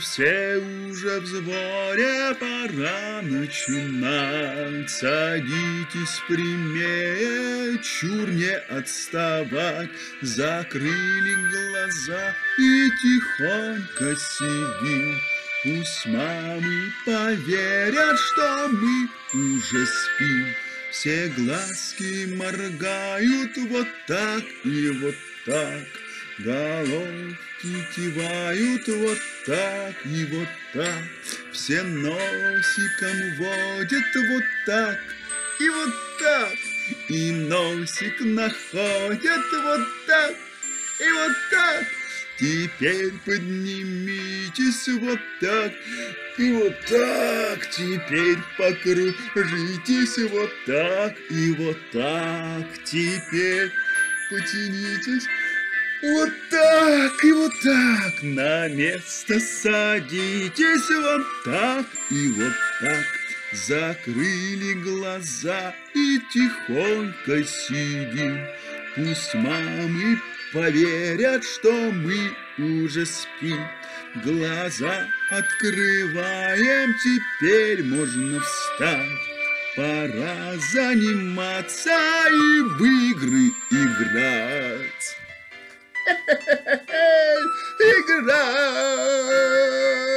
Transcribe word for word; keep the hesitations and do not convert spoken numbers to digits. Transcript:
все уже в сборе, пора начинать. Садитесь прямее, чур не отставать. Закрыли глаза и тихонько сидим. Пусть мамы поверят, что мы уже спим. Все глазки моргают вот так и вот так. Головки кивают вот так и вот так. Все носиком водят вот так и вот так. И носик находят вот так и вот так. Теперь поднимитесь вот так и вот так. Теперь покружитесь вот так и вот так. Теперь потянитесь вот так и вот так. На место садитесь вот так и вот так. Закрыли глаза и тихонько сидим. Пусть мамы поверят, что мы уже спим. Глаза открываем, теперь можно встать. Пора заниматься и в игры играть. Играть!